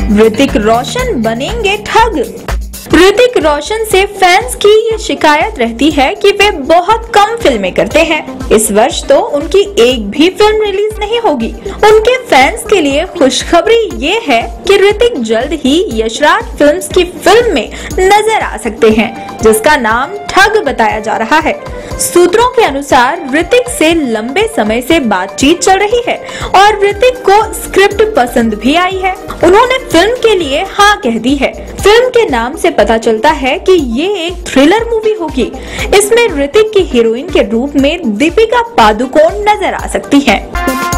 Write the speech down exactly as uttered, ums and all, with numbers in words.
ऋतिक रोशन बनेंगे ठग। ऋतिक रोशन से फैंस की ये शिकायत रहती है कि वे बहुत कम फिल्में करते हैं। इस वर्ष तो उनकी एक भी फिल्म रिलीज नहीं होगी। उनके फैंस के लिए खुशखबरी ये है कि ऋतिक जल्द ही यशराज फिल्म्स की फिल्म में नजर आ सकते हैं, जिसका नाम ठग बताया जा रहा है। सूत्रों के अनुसार ऋतिक से लंबे समय से बातचीत चल रही है और ऋतिक को स्क्रिप्ट पसंद भी आई है। उन्होंने फिल्म के लिए हाँ कह दी है। फिल्म के नाम से पता चलता है कि ये एक थ्रिलर मूवी होगी। इसमें ऋतिक की हीरोइन के रूप में दीपिका पादुकोण नजर आ सकती हैं।